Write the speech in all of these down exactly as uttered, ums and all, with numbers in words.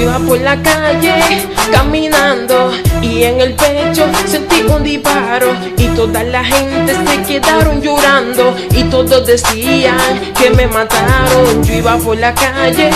iba por la calle caminando y en el pecho sentí un disparo y toda la gente se quedaron llorando y todos decían que me mataron. Yo iba por la calle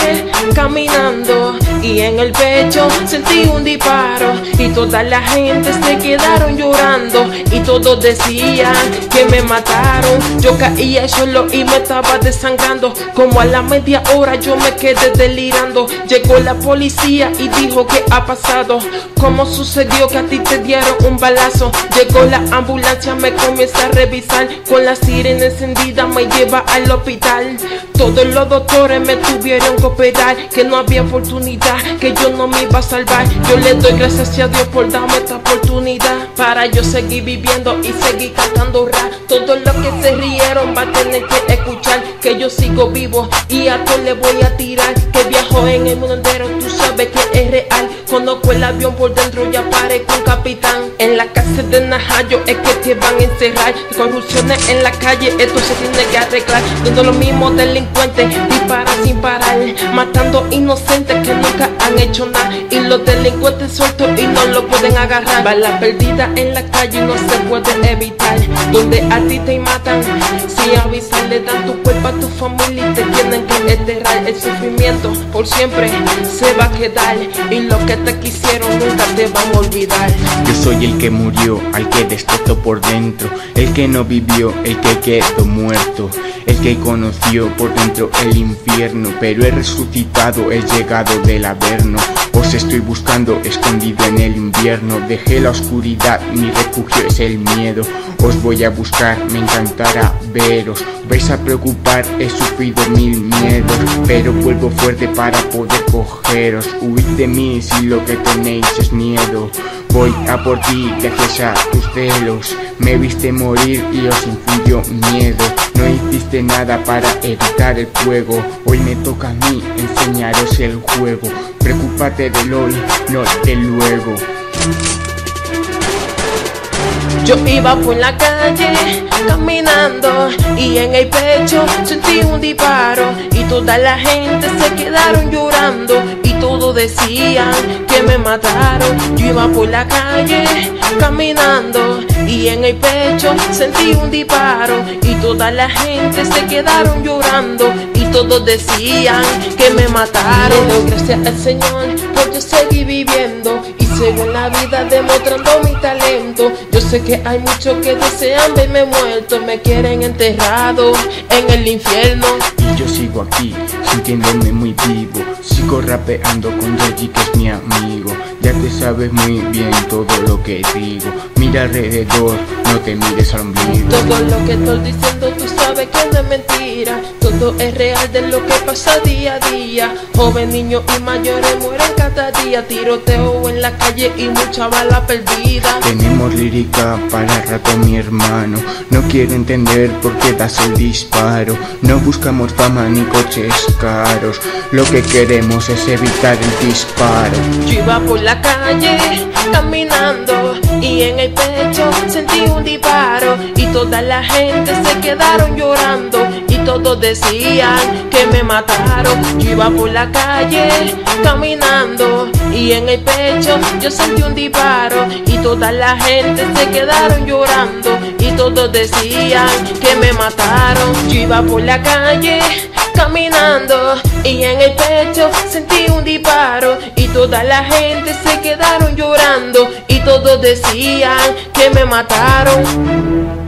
caminando y en el pecho sentí un disparo y toda la gente se quedaron llorando y todos decían que me mataron. Yo caía solo y me estaba desangrando. Como a la media hora yo me quedé delirando. Llegó la policía y dijo ¿qué ha pasado? ¿Cómo sucedió que a ti te dieron un balazo? Llegó la ambulancia, me comienza a revisar. Con la sirena encendida me lleva al hospital. Todos los doctores me tuvieron que operar, que no había oportunidad, que yo no me iba a salvar. Yo le doy gracias a Dios por darme esta oportunidad para yo seguir viviendo y seguir cantando rap. Todos los que se rieron van a tener que escuchar que yo sigo vivo y a todos le voy a tirar. Que viajo en el mundo entero, tú sabes que es real. Conozco el avión por dentro, ya parezco un capitán. En la cárcel de Najayo es que te van a encerrar. Corrupciones en la calle, esto se tiene que arreglar. Donde los mismos delincuentes disparan sin parar, matando inocentes que nunca han hecho nada. Y los delincuentes sueltos y no lo pueden agarrar. Balas perdidas en la calle no se puede evitar. Donde a ti te matan, sin avisar le dan tu cuerpo a tu familia y te tienen que enterrar. El sufrimiento por siempre se va a quedar y los que te quisieron nunca te van a olvidar. Yo soy el que murió, al que destrozó por dentro, el que no vivió, el que quedó muerto, el que conoció por dentro el infierno, pero he resucitado, he llegado del averno. Os estoy buscando escondido en el invierno. Dejé la oscuridad, mi refugio es el miedo. Os voy a buscar, me encantará veros. Vais a preocupar, he sufrido mil miedos, pero vuelvo fuerte para poder cogeros. Huid de mí si lo que tenéis es miedo. Voy a por ti gracias a tus celos. Me viste morir y os influyó miedo. No hiciste nada para evitar el fuego. Hoy me toca a mí enseñaros el juego. Preocúpate del hoy, no del luego. Yo iba por la calle caminando y en el pecho sentí un disparo y toda la gente se quedaron llorando y todos decían que me mataron. Yo iba por la calle caminando y en el pecho sentí un disparo y toda la gente se quedaron llorando y todos decían que me mataron. Le doy gracias al Señor por yo seguir viviendo y sigo en la vida demostrando mi talento. Yo sé que hay muchos que desean verme muerto, me quieren enterrado en el infierno. Y yo sigo aquí, sintiéndome muy vivo. Sigo rapeando con Reggie, que es mi amigo. Ya te sabes muy bien todo lo que digo. Mira alrededor, no te mires al ombligo. Todo lo que estoy diciendo tú sabes que no es mentira. Todo es real de lo que pasa día a día. Joven, niños y mayores mueren cada día. Tiroteo en la calle y mucha bala perdida. Tenemos lírica para rato, mi hermano. No quiero entender por qué das el disparo. No buscamos fama ni coches caros. Lo que queremos es evitar el disparo. Yo iba por la calle caminando y en el pecho sentí un disparo y toda la gente se quedaron llorando y todos decían que me mataron. Yo iba por la calle caminando y en el pecho yo sentí un disparo y toda la gente se quedaron llorando y todos decían que me mataron. Yo iba por la calle caminando y en el pecho sentí un disparo y toda la gente se quedaron llorando y todos decían que me mataron.